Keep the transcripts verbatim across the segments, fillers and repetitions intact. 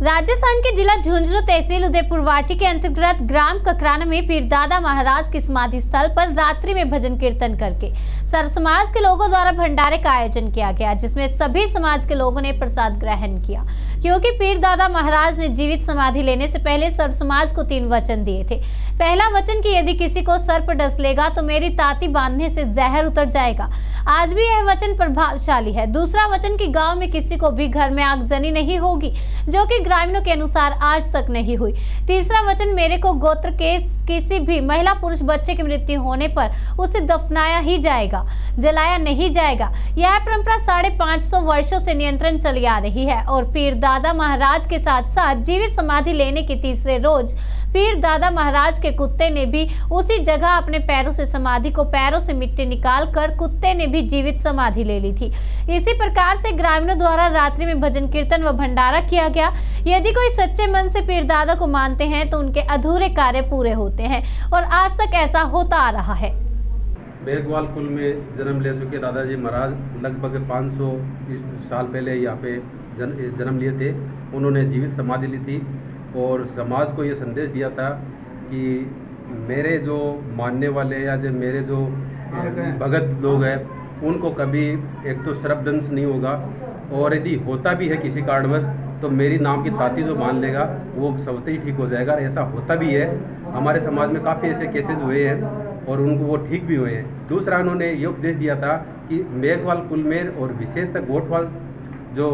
राजस्थान के जिला झुंझुनू तहसील उदयपुरवाटी के अंतर्गत ग्राम ककराना में पीरदादा महाराज के समाधि स्थल पर रात्रि में भजन कीर्तन करके सर्व समाज के लोगों द्वारा भंडारे का आयोजन किया गया, जिसमें सभी समाज के लोगों ने प्रसाद ग्रहण किया। क्योंकि पीरदादा महाराज ने जीवित समाधि लेने से पहले सर्व समाज को तीन वचन दिए थे। पहला वचन कि यदि किसी को सर्प डस लेगा तो मेरी ताती बांधने से जहर उतर जाएगा। आज भी यह वचन प्रभावशाली है। दूसरा वचन कि गाँव में किसी को भी घर में आगजनी नहीं होगी, जो कि ग्रामीणों के अनुसार आज तक नहीं हुई। तीसरा वचन मेरे को गोत्र के किसी भी महिला पुरुष बच्चे की मृत्यु होने पर उसे दफनाया ही जाएगा, जलाया नहीं जाएगा। यह परंपरा साढ़े पाँच सौ वर्षों से नियंत्रण चली आ रही है और पीरदादा महाराज के साथ साथ जीवित समाधि लेने के तीसरे रोज पीरदादा महाराज के कुत्ते ने भी उसी जगह अपने पैरों से समाधि को पैरों से मिट्टी निकाल कर कुत्ते ने भी जीवित समाधि ले ली थी। इसी प्रकार से ग्रामीणों द्वारा रात्रि में भजन कीर्तन व भंडारा किया गया। यदि कोई सच्चे मन से पीरदादा को मानते हैं तो उनके अधूरे कार्य पूरे होते हैं और आज तक ऐसा होता आ रहा है। मेघवाल कुल में जन्म ले चुके दादाजी महाराज लगभग पाँच सौ साल पहले यहाँ पे जन, जन्म लिए थे। उन्होंने जीवित समाधि ली थी और समाज को ये संदेश दिया था कि मेरे जो मानने वाले या जो मेरे जो भगत लोग हैं उनको कभी एक तो सर्पदंश नहीं होगा, और यदि होता भी है किसी कारणवश तो मेरी नाम की ताती जो बांध लेगा वो सबसे ही ठीक हो जाएगा। ऐसा होता भी है, हमारे समाज में काफ़ी ऐसे केसेस हुए हैं और उनको वो ठीक भी हुए हैं। दूसरा उन्होंने ये उपदेश दिया था कि मेघवाल कुल में और विशेषतः गोठवाल जो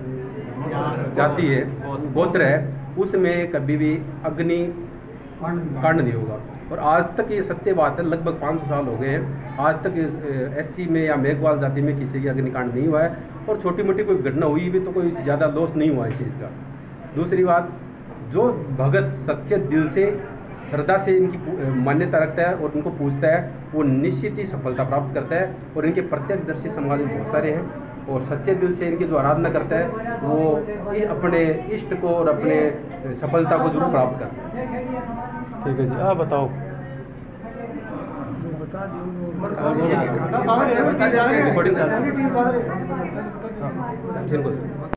जाति है, गोत्र है, उसमें कभी भी अग्नि कांड नहीं होगा। और आज तक ये सत्य बात है, लगभग पाँच सौ साल हो गए हैं, आज तक एससी में या मेघवाल जाति में किसी की अग्निकांड नहीं हुआ है। और छोटी मोटी कोई घटना हुई भी तो कोई ज़्यादा लॉस नहीं हुआ इस चीज़ का। दूसरी बात, जो भगत सच्चे दिल से श्रद्धा से इनकी मान्यता रखता है और उनको पूछता है, वो निश्चित ही सफलता प्राप्त करता है। और इनके प्रत्यक्षदर्शी समाज में बहुत सारे हैं और सच्चे दिल से इनकी जो आराधना करता है वो अपने इष्ट को और अपने सफलता को जरूर प्राप्त करता है। ठीक है जी, आप बताओ। बता